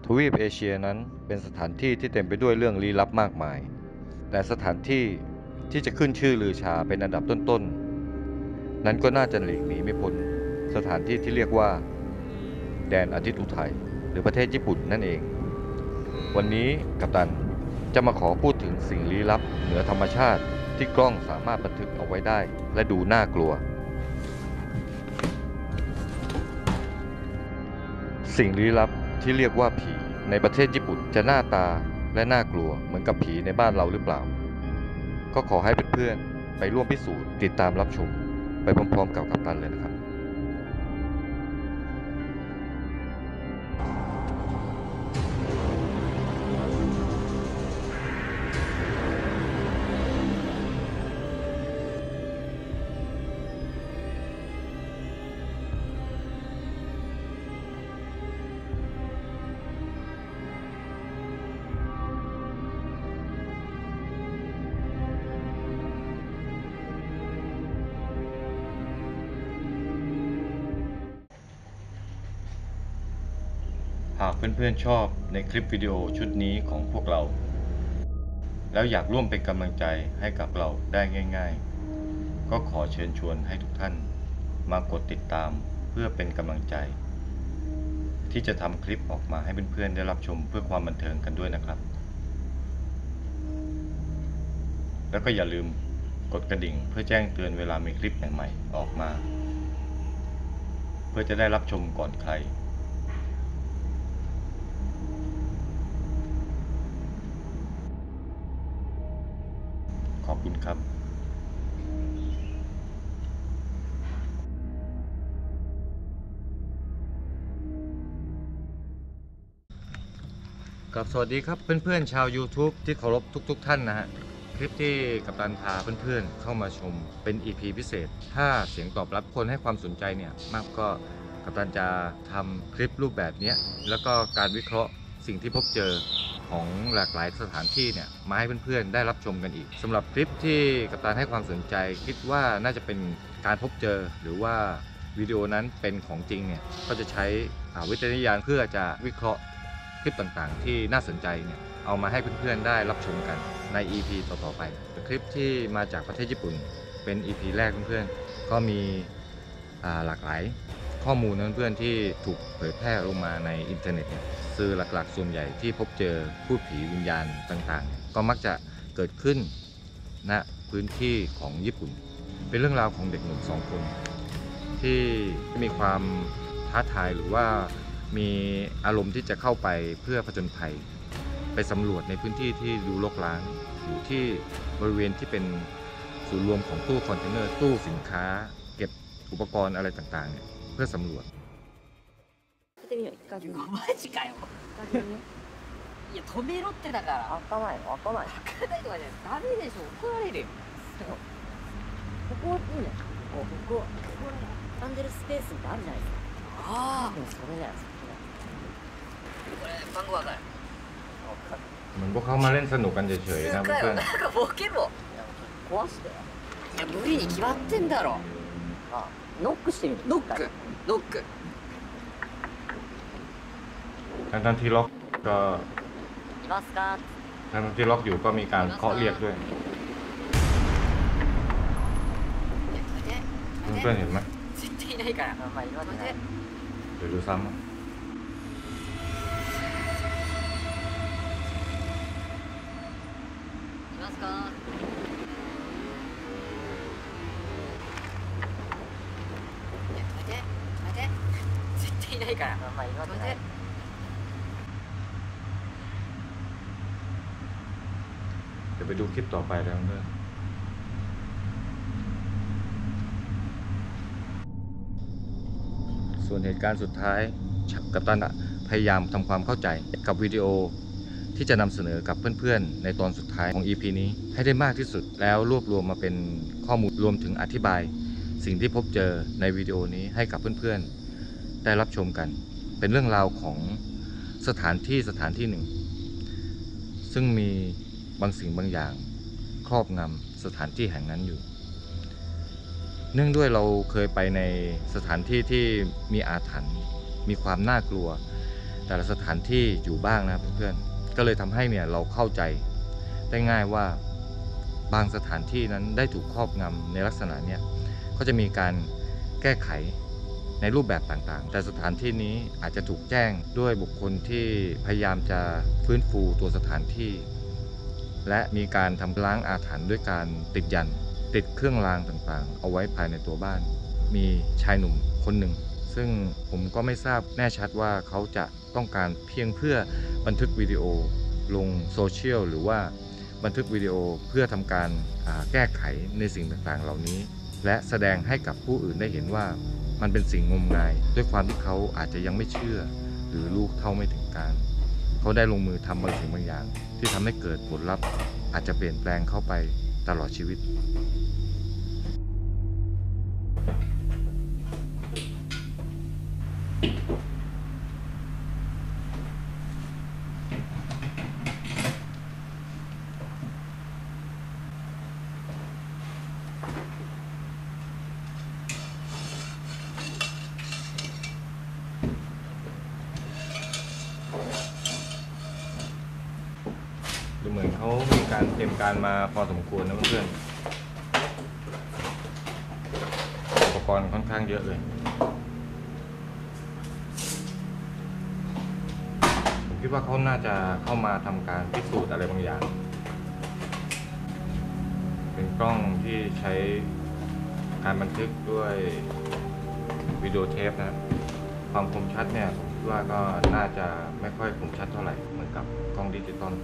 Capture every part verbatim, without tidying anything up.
ทวีปเอเชียนั้นเป็นสถานที่ที่เต็มไปด้วยเรื่องลี้ลับมากมายแต่สถานที่ที่จะขึ้นชื่อลือชาเป็นอันดับต้นๆนั้นก็น่าจะหลีกหนีไม่พ้นสถานที่ที่เรียกว่าแดนอาทิตย์อุทัยหรือประเทศญี่ปุ่นนั่นเองวันนี้กัปตันจะมาขอพูดถึงสิ่งลี้ลับเหนือธรรมชาติที่กล้องสามารถบันทึกเอาไว้ได้และดูน่ากลัวสิ่งลี้ลับที่เรียกว่าผีในประเทศญี่ปุ่นจะหน้าตาและน่ากลัวเหมือนกับผีในบ้านเราหรือเปล่าก็ขอให้เพื่อนๆไปร่วมพิสูจน์ติดตามรับชมไปพร้อมๆกับกัปตันเลยนะครับหากเพื่อนๆชอบในคลิปวิดีโอชุดนี้ของพวกเราแล้วอยากร่วมเป็นกำลังใจให้กับเราได้ง่ายๆก็ขอเชิญชวนให้ทุกท่านมากดติดตามเพื่อเป็นกำลังใจที่จะทำคลิปออกมาให้เพื่อนๆได้รับชมเพื่อความบันเทิงกันด้วยนะครับแล้วก็อย่าลืมกดกระดิ่งเพื่อแจ้งเตือนเวลามีคลิปใหม่ๆออกมาเพื่อจะได้รับชมก่อนใครขอบคุณครับกับสวัสดีครับเพื่อนๆชาว YouTube ที่เคารพทุกๆท่านนะฮะคลิปที่กัปตันพาเพื่อนๆเข้ามาชมเป็น อี พี พิเศษถ้าเสียงตอบรับคนให้ความสนใจเนี่ยมากก็กัปตันจะทำคลิปรูปแบบนี้แล้วก็การวิเคราะห์สิ่งที่พบเจอของหลากหลายสถานที่เนี่ยมาให้เพื่อนๆได้รับชมกันอีกสำหรับคลิปที่กัปตันให้ความสนใจคิดว่าน่าจะเป็นการพบเจอหรือว่าวิดีโอนั้นเป็นของจริงเนี่ยก็จะใช้วิจารณญาณเพื่อจะวิเคราะห์คลิปต่างๆที่น่าสนใจเนี่ยเอามาให้เพื่อนๆได้รับชมกันใน อี พี ต่อๆไปคลิปที่มาจากประเทศญี่ปุ่นเป็น อี พี แรกเพื่อนๆก็มีหลากหลายข้อมูลเพื่อนๆที่ถูกเผยแพร่ลงมาในอินเทอร์เน็ตเนี่ยสื่อหลักๆส่วนใหญ่ที่พบเจอพูดผีวิญญาณต่างๆก็มักจะเกิดขึ้นณพื้นที่ของญี่ปุ่นเป็นเรื่องราวของเด็กหนุ่มสองคนที่มีความท้าทายหรือว่ามีอารมณ์ที่จะเข้าไปเพื่อผจญภัยไปสำรวจในพื้นที่ที่ดูรกร้างอยู่ที่บริเวณที่เป็นศูนย์รวมของตู้คอนเทนเนอร์ตู้สินค้าเก็บอุปกรณ์อะไรต่างๆเนี่ยเพื่อสำรวจマジかよ。いや止めろってだから。 開かないの開かない。 開かないとかじゃダメでしょ。怒られるよ。 ここいいね。ここここ並んでるスペースってあるじゃないですか。 ああ。 でもそれじゃないですか。 これ番号わかる。 เหมือนพวกเขามาเล่นสนุกกันเฉยๆนะเพื่อนなんかボケも。 壊して。 いや無理に決まってんだろ。 あ、ノックしてみて。 ノック。ノック。 ทั้งที่ล็อกก็いますか。 ทั้งที่ล็อกอยู่ก็มีการเคาะเรียกด้วยเพื่อนๆเห็นไหม絶対いないから。 まあいるわけない。 เดี๋ยวดูซ้ำいますか。いや待て待て。絶対いないから。 まあいるわけない。 เดี๋ยวไปดูคลิปต่อไปแล้วเพื่อนส่วนเหตุการณ์สุดท้ายกัปตันพยายามทำความเข้าใจกับวิดีโอที่จะนำเสนอกับเพื่อนๆในตอนสุดท้ายของ อี พี นี้ให้ได้มากที่สุดแล้วรวบรวมมาเป็นข้อมูลรวมถึงอธิบายสิ่งที่พบเจอในวิดีโอนี้ให้กับเพื่อนๆได้รับชมกันเป็นเรื่องราวของสถานที่สถานที่หนึ่งซึ่งมีบางสิ่งบางอย่างครอบงำสถานที่แห่งนั้นอยู่เนื่องด้วยเราเคยไปในสถานที่ที่มีอาถรรพ์มีความน่ากลัวแต่ละสถานที่อยู่บ้างนะเพื่อนๆก็เลยทำให้เนี่ยเราเข้าใจได้ง่ายว่าบางสถานที่นั้นได้ถูกครอบงำในลักษณะเนี้ยก็จะมีการแก้ไขในรูปแบบต่างๆแต่สถานที่นี้อาจจะถูกแจ้งด้วยบุคคลที่พยายามจะฟื้นฟูตัวสถานที่และมีการทำล้างอาถรรพ์ด้วยการติดยันติดเครื่องรางต่างๆเอาไว้ภายในตัวบ้านมีชายหนุ่มคนหนึ่งซึ่งผมก็ไม่ทราบแน่ชัดว่าเขาจะต้องการเพียงเพื่อบันทึกวิดีโอลงโซเชียลหรือว่าบันทึกวิดีโอเพื่อทำการแก้ไขในสิ่งต่างๆเหล่านี้และแสดงให้กับผู้อื่นได้เห็นว่ามันเป็นสิ่งงมงายด้วยความที่เขาอาจจะยังไม่เชื่อหรือรู้เท่าไม่ถึงการเขาได้ลงมือทำบางสิ่งบางอย่างที่ทำให้เกิดผลลัพธ์อาจจะเปลี่ยนแปลงเข้าไปตลอดชีวิตดูเหมือนเขามีการเตรียมการมาพอสมควรนะเพื่อนๆอุปกรณ์ค่อนข้างเยอะเลยผมคิดว่าเขาน่าจะเข้ามาทำการพิสูจน์อะไรบางอย่างเป็นกล้องที่ใช้การบันทึกด้วยวิดีโอเทปนะความคมชัดเนี่ยผมคิดว่าก็น่าจะไม่ค่อยคมชัดเท่าไหร่เหมือนกับกล้องดิจิตอล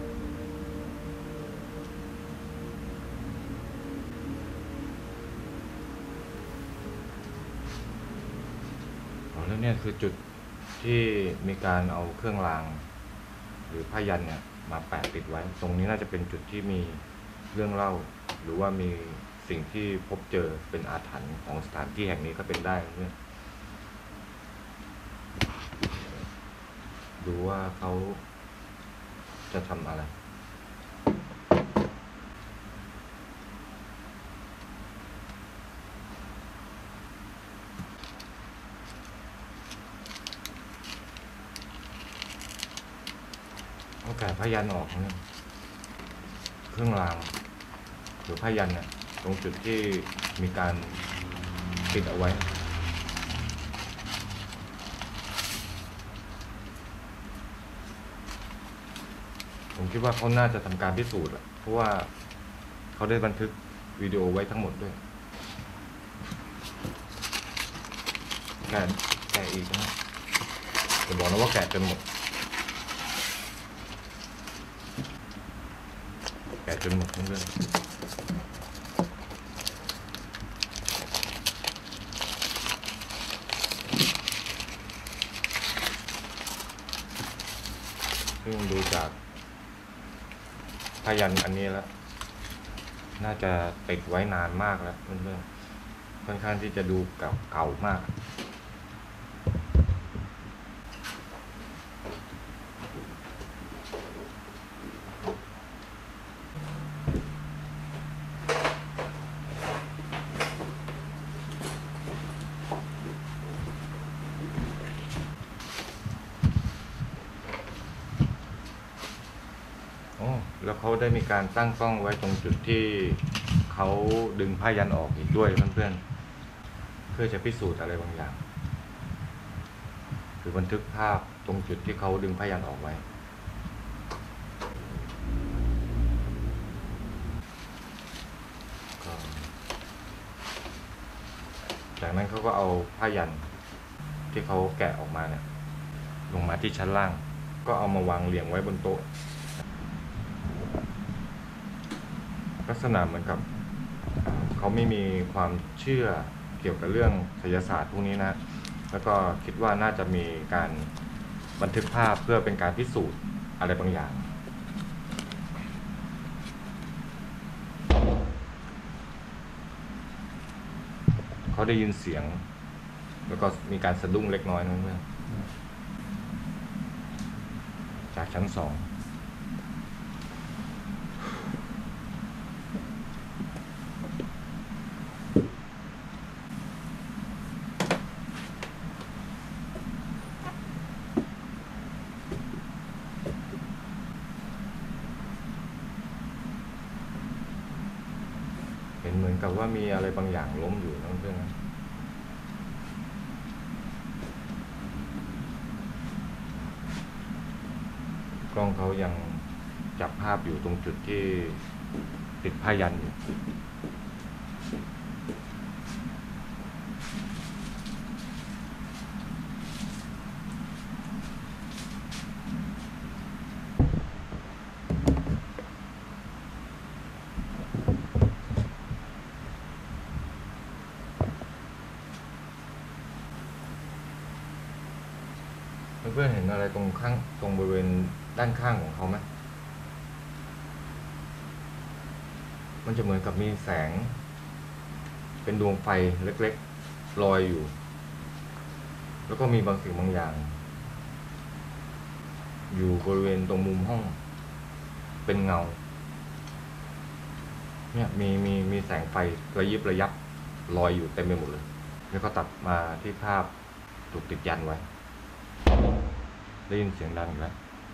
แล้วเนี่ยคือจุดที่มีการเอาเครื่องรางหรือผ้ายันเนี่ยมาแปะปิดไว้ตรงนี้น่าจะเป็นจุดที่มีเรื่องเล่าหรือว่ามีสิ่งที่พบเจอเป็นอาถรรพ์ของสถานที่แห่งนี้ก็เป็นได้เนี่ยดูว่าเขาจะทำอะไรต้องแกะผ้ายันออกนะเครื่องรางหรือผ้ายันเนี่ยตรงจุดที่มีการปิดเอาไว้ผมคิดว่าเขาน่าจะทำการพิสูจน์แหละเพราะว่าเขาได้บันทึกวิดีโอไว้ทั้งหมดด้วยแกะแกะอีกนะจะบอกนะว่าแกะจนหมดแกะจนหมดทั้งเรื่องซึ่งดูจากผ้ายันอันนี้แล้วน่าจะติดไว้นานมากแล้วเพื่อนๆค่อนข้างที่จะดูเก่าเก่ามากแล้วเขาได้มีการตั้งกล้องไว้ตรงจุดที่เขาดึงผ้ายันออกอีกด้วยเพื่อนๆเพื่อจะพิสูจน์อะไรบางอย่างคือบันทึกภาพตรงจุดที่เขาดึงผ้ายันออกไว้จากนั้นเขาก็เอาผ้ายันที่เขาแกะออกมาเนี่ยลงมาที่ชั้นล่างก็เอามาวางเรียงไว้บนโต๊ะลักษณะเหมือนกับเขาไม่มีความเชื่อเกี่ยวกับเรื่องไสยศาสตร์พวกนี้นะแล้วก็คิดว่าน่าจะมีการบันทึกภาพเพื่อเป็นการพิสูจน์อะไรบางอย่างเขาได้ยินเสียงแล้วก็มีการสะดุ้งเล็กน้อยนั่นเองจากชั้นสองเห็นเหมือนกับว่ามีอะไรบางอย่างล้มอยู่นะเพื่อนนะกล้องเขายังจับภาพอยู่ตรงจุดที่ติดผ้ายันอยู่เพื่อนๆเห็นอะไรตรงข้างตรงบริเวณด้านข้างของเขาไหมมันจะเหมือนกับมีแสงเป็นดวงไฟเล็กๆลอยอยู่แล้วก็มีบางสิ่งบางอย่างอยู่บริเวณตรงมุมห้องเป็นเงาเนี่ยมีมีมีแสงไฟระยิบระยับลอยอยู่เต็มไปหมดเลยแล้วก็ตัดมาที่ภาพถูกติดยันไว้ได้ยินเสียงดังอีกแล้ว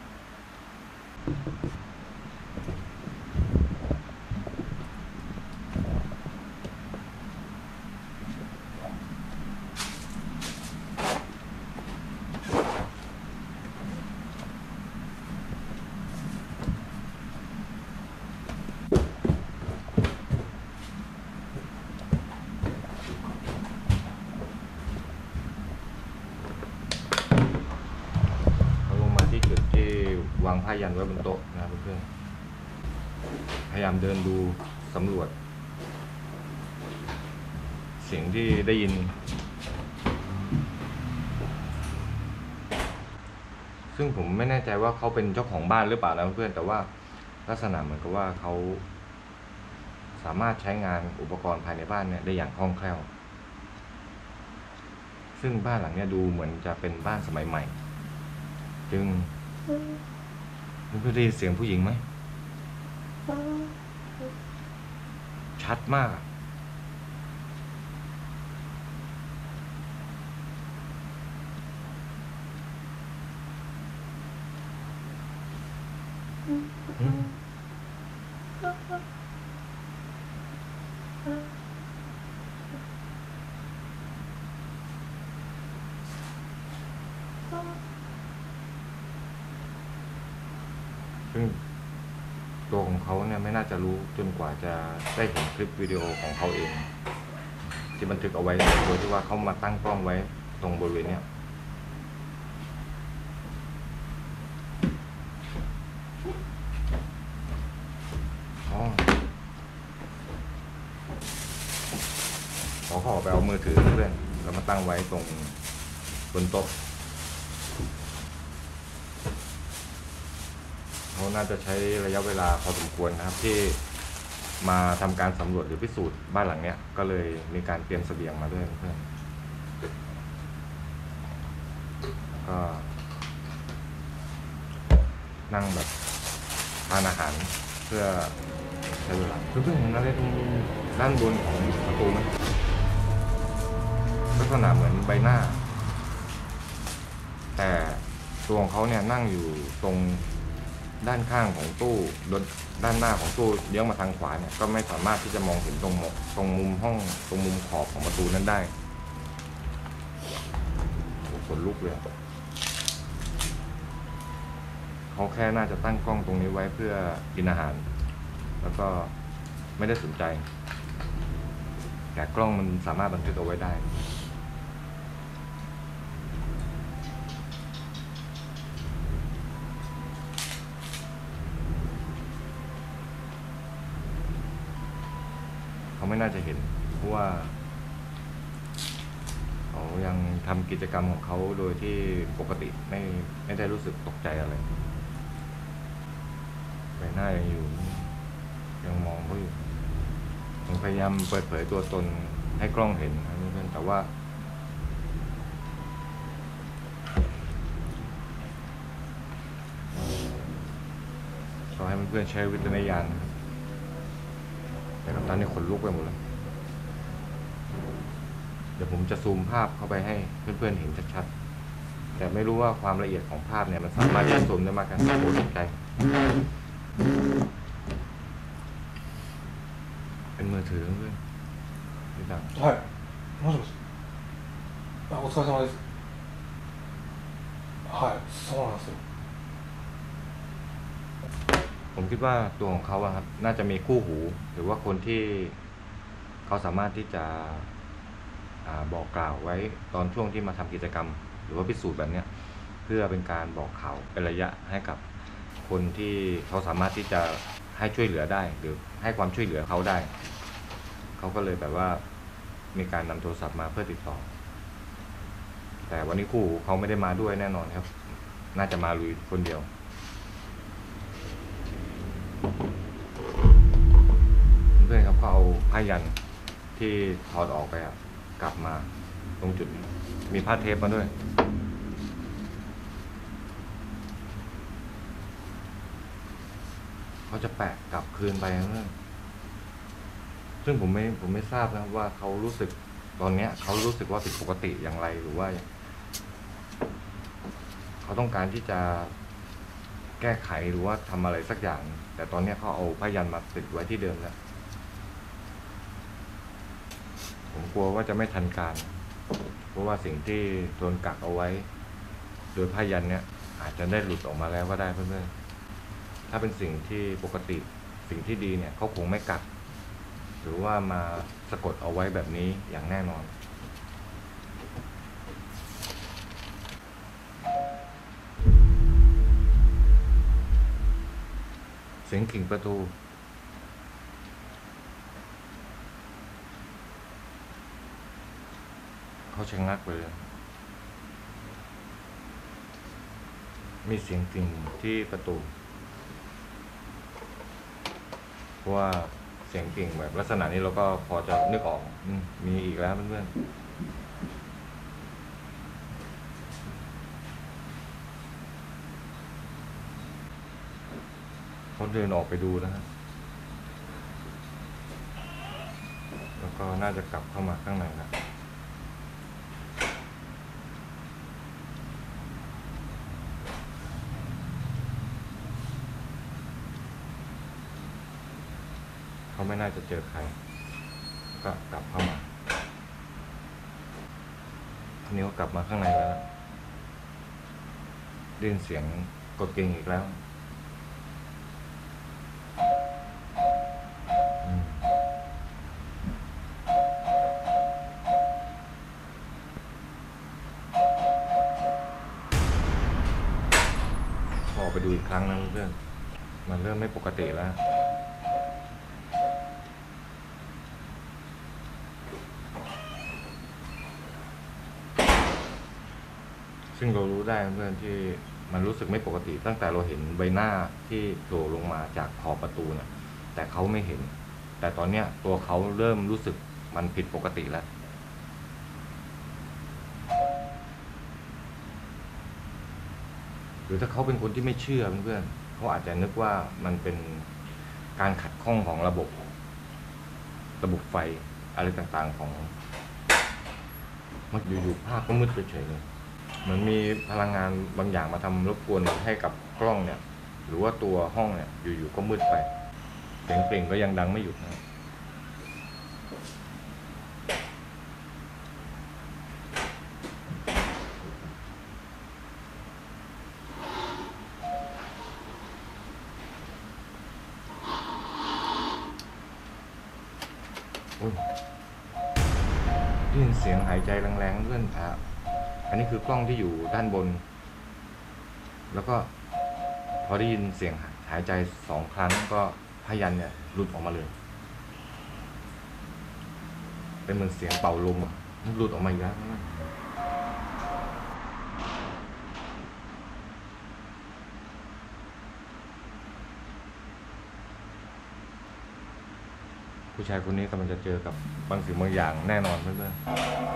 วางผ้ายันไว้บนโต๊ะนะเพื่อนๆพยายามเดินดูสำรวจเสียงที่ได้ยินซึ่งผมไม่แน่ใจว่าเขาเป็นเจ้าของบ้านหรือเปล่านะเพื่อนๆแต่ว่าลักษณะเหมือนกับว่าเขาสามารถใช้งานอุปกรณ์ภายในบ้านเนี่ยได้อย่างคล่องแคล่วซึ่งบ้านหลังเนี้ยดูเหมือนจะเป็นบ้านสมัยใหม่จึงมันก็ได้ยินเสียงผู้หญิงไหมชัดมากอืมซึ่งตัวของเขาเนี่ยไม่น่าจะรู้จนกว่าจะได้เห็นคลิปวิดีโอของเขาเองที่บันทึกเอาไว้โดยที่ว่าเขามาตั้งกล้องไว้ตรงบริเวณเนี้ยอ๋อขอขอไปเอามือถือเพื่อนแล้วมาตั้งไว้ตรงบนโต๊ะเขาน่าจะใช้ระยะเวลาพอสมควรนะครับที่มาทำการสำรวจหรือพิสูจน์บ้านหลังเนี้ยก็เลยมีการเตรียมเสบียงมาด้วยเพื่อนก็นั่งแบบทานอาหารเพื่อใช้เวลาเพื่อนๆเห็นอะไรตรงด้านบนของประตูไหมลักษณะเหมือนใบหน้าแต่ตัวของเขาเนี่ยนั่งอยู่ตรงด้านข้างของตู้ด้านหน้าของตู้เลี้ยวมาทางขวาเนี่ยก็ไม่สามารถที่จะมองเห็นตรงตรงมุมห้องตรงมุมขอบของประตูนั้นได้ขนลุกเลยเขาแค่น่าจะตั้งกล้องตรงนี้ไว้เพื่อกินอาหารแล้วก็ไม่ได้สนใจแต่กล้องมันสามารถบันทึกเอาไว้ได้เขาไม่น่าจะเห็นเพราะว่าเขายังทำกิจกรรมของเขาโดยที่ปกติไม่ไม่ได้รู้สึกตกใจอะไรใบหน้ายังอยู่ยังมองเขาอยู่ผมพยายามเปิดเผยตัวตนให้กล้องเห็นนะเพื่อนแต่ว่าขอให้เพื่อนๆใช้วิจารณญาณนะครับแต่กับตอนนี้ขนลุกไปหมดแล้วเดี๋ยวผมจะซูมภาพเข้าไปให้เพื่อนๆเห็นชัดๆแต่ไม่รู้ว่าความละเอียดของภาพเนี่ยมันสามารถจะซูมได้มากกันโอ้ตกใจเป็นมือถือเพื่อนพี่ตังはいもしもしあお疲れ様ですはいそうなんですよผมคิดว่าตัวของเขาอะครับน่าจะมีคู่หู หรือว่าคนที่เขาสามารถที่จะอาบอกกล่าวไว้ตอนช่วงที่มาทำกิจกรรม หรือว่าพิสูจน์แบบเนี้ยเพื่อเป็นการบอกข่าวเป็นระยะให้กับคนที่เขาสามารถที่จะให้ช่วยเหลือได้ หรือให้ความช่วยเหลือเขาได้ เขาก็เลยแบบว่ามีการนำโทรศัพท์มาเพื่อติดต่อ แต่วันนี้คู่หูเขาไม่ได้มาด้วยแน่นอนครับ น่าจะมาลุยคนเดียว เพื่อนครับเขาเอาผ้ายันที่ถอดออกไปอะกลับมาตรงจุดนี้มีผ้าเทปมาด้วย เขาจะแปะกลับคืนไปนะเพื่อนซึ่งผมไม่ผมไม่ทราบนะว่าเขารู้สึกตอนเนี้ยเขารู้สึกว่าผิดปกติอย่างไรหรือว่า เขาต้องการที่จะแก้ไขหรือว่าทำอะไรสักอย่าง แต่ตอนนี้เขาเอาผ้ายันมาติดไว้ที่เดิมแล้ว ผมกลัวว่าจะไม่ทันการ เพราะว่าสิ่งที่โดนกักเอาไว้ โดยผ้ายันเนี่ยอาจจะได้หลุดออกมาแล้วก็ได้เพื่อนๆถ้าเป็นสิ่งที่ปกติสิ่งที่ดีเนี่ยเขาคงไม่กัก หรือว่ามาสะกดเอาไว้แบบนี้อย่างแน่นอน เสียงกิ่งประตู เขาชะงักไปเลย มีเสียงกิ่งที่ประตู เพราะว่าเสียงกิ่งแบบลักษณะนี้เราก็พอจะนึกออกอมมีอีกแล้วเพื่อนๆเขาเดินออกไปดูนะฮะแล้วก็น่าจะกลับเข้ามาข้างในนะเขาไม่น่าจะเจอใครก็กลับเข้ามาทีนี้ก็กลับมาข้างในแล้วได้ยินเสียงกดกิ่งอีกแล้วออกไปดูอีกครั้งนะเพื่อนมันเริ่มไม่ปกติแล้วซึ่งเรารู้ได้เพื่อนที่มันรู้สึกไม่ปกติตั้งแต่เราเห็นใบหน้าที่โผล่ลงมาจากขอบประตูเนี่ยแต่เขาไม่เห็นแต่ตอนเนี้ยตัวเขาเริ่มรู้สึกมันผิดปกติแล้วหรือถ้าเขาเป็นคนที่ไม่เชื่อเพื่อนๆเขาอาจจะนึกว่ามันเป็นการขัดข้องของระบบระบบไฟอะไรต่างๆของมันอยู่ๆภาพก็มืดไปเฉยเลยเหมือนมีพลังงานบางอย่างมาทำรบกวนให้กับกล้องเนี่ยหรือว่าตัวห้องเนี่ยอยู่ๆก็มืดไปเสียงเพลงก็ยังดังไม่หยุดนะได้ยินเสียงหายใจแรงๆเพื่อนอ่ะอันนี้คือกล้องที่อยู่ด้านบนแล้วก็พอได้ยินเสียงหายใจสองครั้งก็พยัญเนี่ยหลุดออกมาเลยเป็นเหมือนเสียงเป่าลมมันหลุดออกมาอีกแล้วผู้ชายคนนี้กำลังจะเจอกับบางสิ่งบางอย่างแน่นอนเพื่อนๆ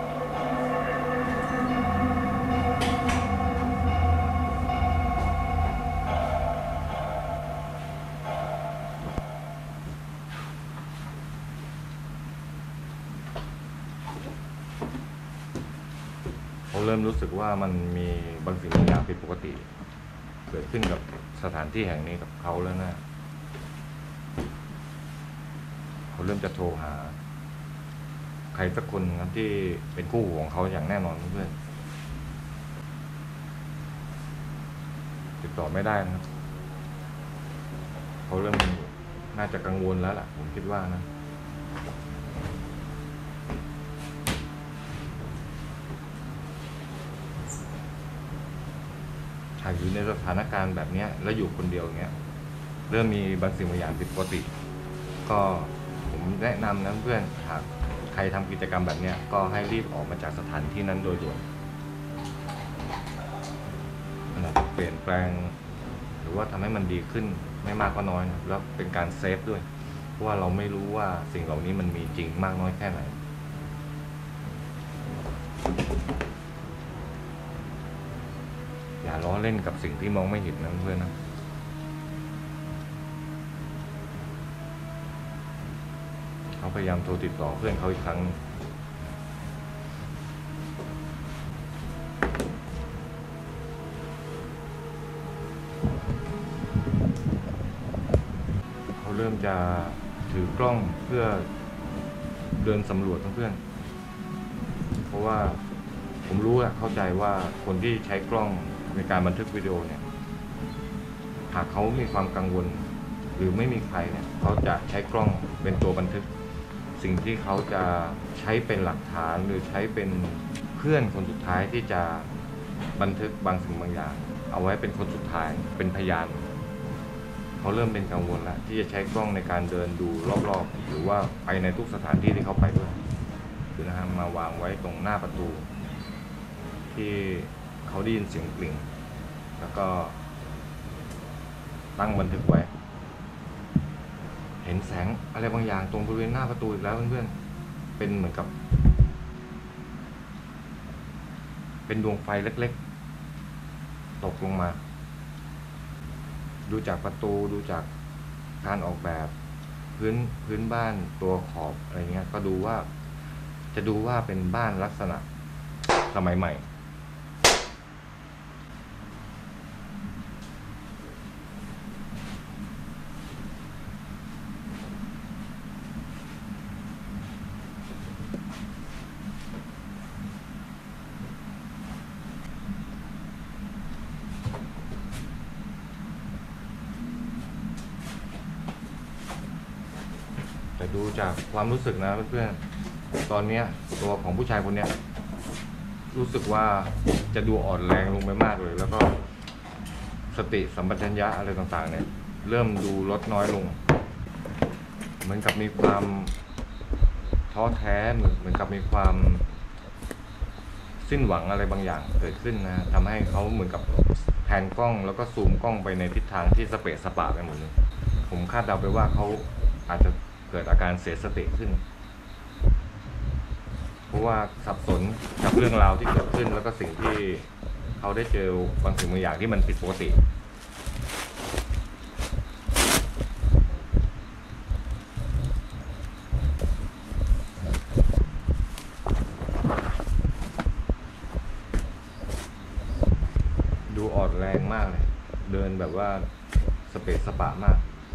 เขาเริ่มรู้สึกว่ามันมีบางสิ่งบางอย่างผิดปกติเกิดขึ้นกับสถานที่แห่งนี้กับเขาแล้วนะเขาเขาเริ่มจะโทรหา ใครสักคนครับที่เป็นคู่ของเขาอย่างแน่นอนเพื่อนติดต่อไม่ได้นะครับเขาเริ่มน่าจะกังวลแล้วล่ะผมคิดว่านะหากอยู่ในสถานการณ์แบบนี้แล้วอยู่คนเดียวเงี้ยเริ่มมีบางสิ่งบางอย่างผิดปกติก็ผมแนะนำนะเพื่อนหากใครทำกิจกรรมแบบนี้ก็ให้รีบออกมาจากสถานที่นั้นโดยด่วนมันอาจจะเปลี่ยนแปลงหรือว่าทำให้มันดีขึ้นไม่มากก็น้อยนะแล้วเป็นการเซฟด้วยเพราะว่าเราไม่รู้ว่าสิ่งเหล่านี้มันมีจริงมากน้อยแค่ไหนอย่าล้อเล่นกับสิ่งที่มองไม่เห็นนะเพื่อนนะเขาพยายามโทรติดต่อเพื่อนเขาอีกครั้งเขาเริ่มจะถือกล้องเพื่อเดินสำรวจเพื่อนเพราะว่าผมรู้และเข้าใจว่าคนที่ใช้กล้องในการบันทึกวิดีโอเนี่ยหากเขามีความกังวลหรือไม่มีใครเนี่ยเขาจะใช้กล้องเป็นตัวบันทึกสิ่งที่เขาจะใช้เป็นหลักฐานหรือใช้เป็นเพื่อนคนสุดท้ายที่จะบันทึกบางสิ่งบางอย่างเอาไว้เป็นคนสุดท้ายเป็นพยานเขาเริ่มเป็นกังวลแล้วที่จะใช้กล้องในการเดินดูรอบๆหรือว่าไปในทุกสถานที่ที่เขาไปด้วยคือนะฮะมาวางไว้ตรงหน้าประตูที่เขาได้ยินเสียงกลิ่งแล้วก็ตั้งบันทึกไว้เห็นแสงอะไรบางอย่างตรงบริเวณหน้าประตูอีกแล้วเพื่อนๆเป็นเหมือนกับเป็นดวงไฟเล็กๆตกลงมาดูจากประตูดูจากการออกแบบพื้นพื้นบ้านตัวขอบอะไรเงี้ยก็ดูว่าจะดูว่าเป็นบ้านลักษณะสมัยใหม่แต่ดูจากความรู้สึกนะเพื่อนๆตอนนี้ตัวของผู้ชายคนนี้รู้สึกว่าจะดูอ่อนแรงลงไปมากเลยแล้วก็สติสัมปชัญญะอะไรต่างๆเนี่ยเริ่มดูลดน้อยลงเหมือนกับมีความท้อแท้เหมือนเหมือนกับมีความสิ้นหวังอะไรบางอย่างเกิดขึ้นนะทำให้เขาเหมือนกับแพนกล้องแล้วก็ซูมกล้องไปในทิศทางที่สเปซสปะไปหมดเลยผมคาดเดาไปว่าเขาอาจจะเกิดอาการเสียสติขึ้นเพราะว่าสับสนกับเรื่องราวที่เกิดขึ้นแล้วก็สิ่งที่เขาได้เจอบางสิ่งบางอย่างที่มันผิดปกติดูอ่อนแรงมากเลยเดินแบบว่าสเปซสปะมาก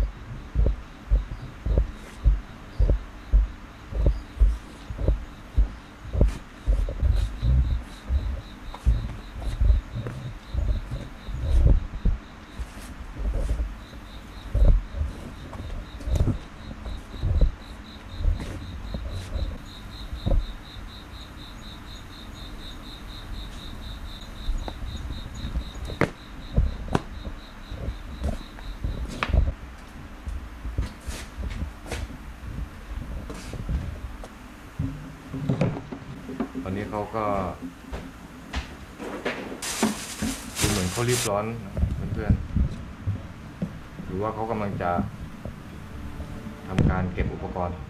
ตอนนี้เขาก็ดูเหมือนเขารีบร้อนเพื่อนๆหรือว่าเขากำลังจะทำการเก็บอุปกรณ์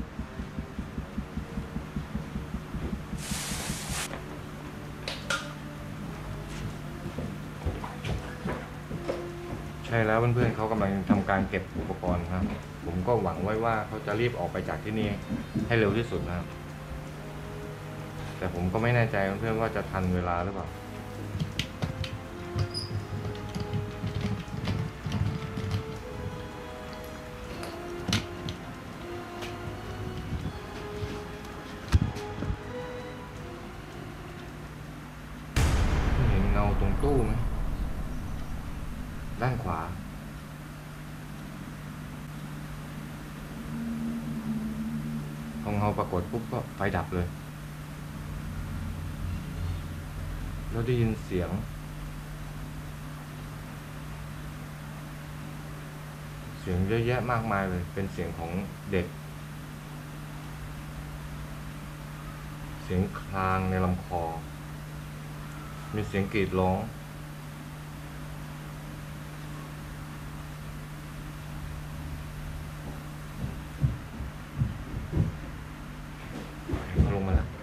ใช่แล้วเพื่อนๆเขากำลังทำการเก็บอุปกรณ์ครับผมก็หวังไว้ว่าเขาจะรีบออกไปจากที่นี่ให้เร็วที่สุดนะครับแต่ผมก็ไม่แน่ใจเพื่อนๆว่าจะทันเวลาหรือเปล่าปรากฏปุ๊บก็ไฟดับเลยแล้วได้ยินเสียงเสียงเยอะแยะมากมายเลยเป็นเสียงของเด็กเสียงคลางในลำคอมีเสียงกรีดร้องลงมาแล้ว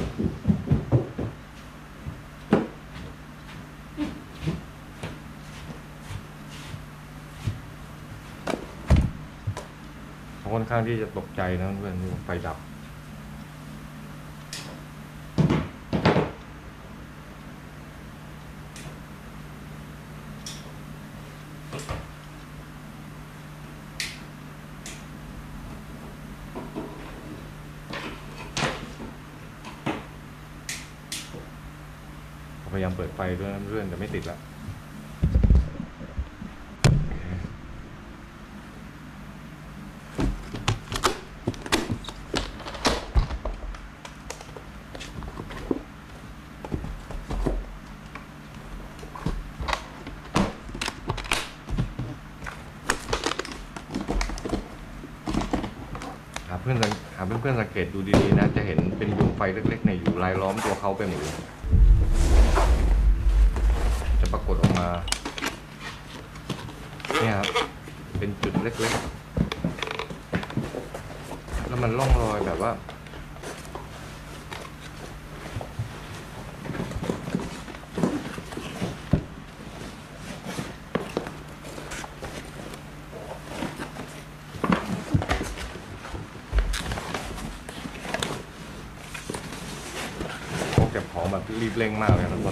เขาค่อนข้างที่จะตกใจนะเพื่อนที่ไฟดับพยายามเปิดไฟด้วยนะเพื่อนแต่ไม่ติดละหาเพื่อนหาเพื่อนๆสังเกตดูดีๆนะจะเห็นเป็นดวงไฟเล็กๆเนี่ยอยู่รายล้อมตัวเขาไปหมดเลยจะปรากฏออกมาเนี่ยครับเป็นจุดเล็กๆแล้วมันล่องรอยแบบว่าเขาเก็บของแบบรีบเร่งมากเลยนะทุกคน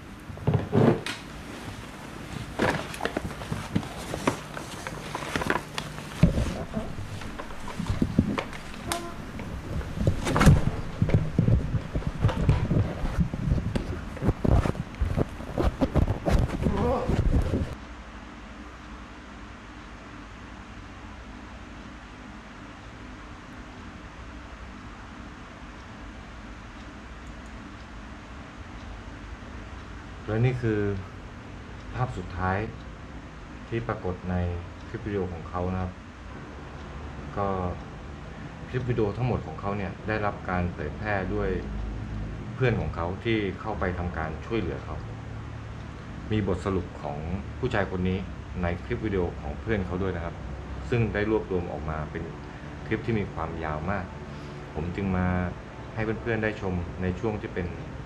และนี่คือภาพสุดท้ายที่ปรากฏในคลิปวิดีโอของเขานะครับก็คลิปวิดีโอทั้งหมดของเขาเนี่ยได้รับการเผยแพร่ด้วยเพื่อนของเขาที่เข้าไปทำการช่วยเหลือเขามีบทสรุปของผู้ชายคนนี้ในคลิปวิดีโอของเพื่อนเขาด้วยนะครับซึ่งได้รวบรวมออกมาเป็นคลิปที่มีความยาวมากผมจึงมาให้เพื่อนๆได้ชมในช่วงที่เป็น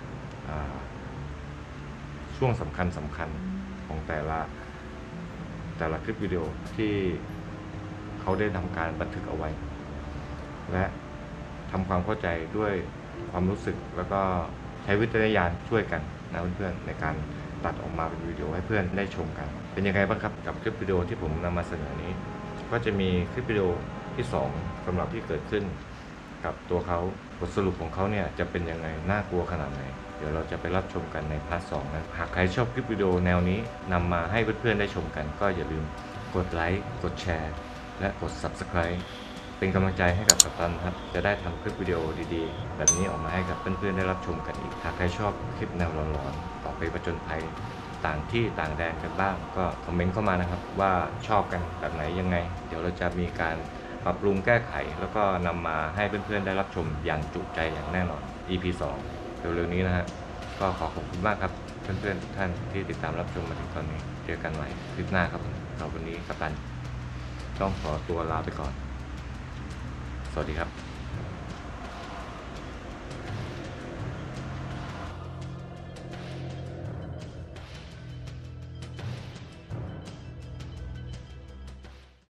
ช่วงสำคัญสำคัญของแต่ละแต่ละคลิปวิดีโอที่เขาได้ทำการบันทึกเอาไว้และทำความเข้าใจด้วยความรู้สึกแล้วก็ใช้วิจารณญาณช่วยกันนะเพื่อนๆในการตัดออกมาเป็นวิดีโอให้เพื่อนได้ชมกันเป็นยังไงบ้างครับกับคลิปวิดีโอที่ผมนำมาเสนอนี้ก็จะมีคลิปวิดีโอที่สองสำหรับที่เกิดขึ้นกับตัวเขาบทสรุปของเขาเนี่ยจะเป็นยังไงน่ากลัวขนาดไหนเดี๋ยวเราจะไปรับชมกันในพาร์ทสองนะหากใครชอบคลิปวิดีโอแนวนี้นำมาให้เพื่อนๆได้ชมกันก็อย่าลืมกดไลค์กดแชร์และกด ซับสไครบ์ เป็นกำลังใจให้กับกัปตันครับจะได้ทำคลิปวิดีโอดีๆแบบนี้ออกมาให้กับเพื่อนๆได้รับชมกันอีกหากใครชอบคลิปแนวร้อนๆออกไปผจญภัยต่างที่ต่างแดนกันบ้างก็คอมเมนต์เข้ามานะครับว่าชอบกันแบบไหนยังไงเดี๋ยวเราจะมีการปรับปรุงแก้ไขแล้วก็นำมาให้เพื่อนๆได้รับชมอย่างจุใจอย่างแน่นอน อี พี สองเร็วๆนี้นะฮะก็ขอขอบคุณมากครับเพื่อนๆทุกท่านที่ติดตามรับชมมาถึงตอนนี้เจอกันใหม่คลิปหน้าครับสำหรับวันนี้กัปตันต้องขอตัวลาไปก่อนสวัสดีครับ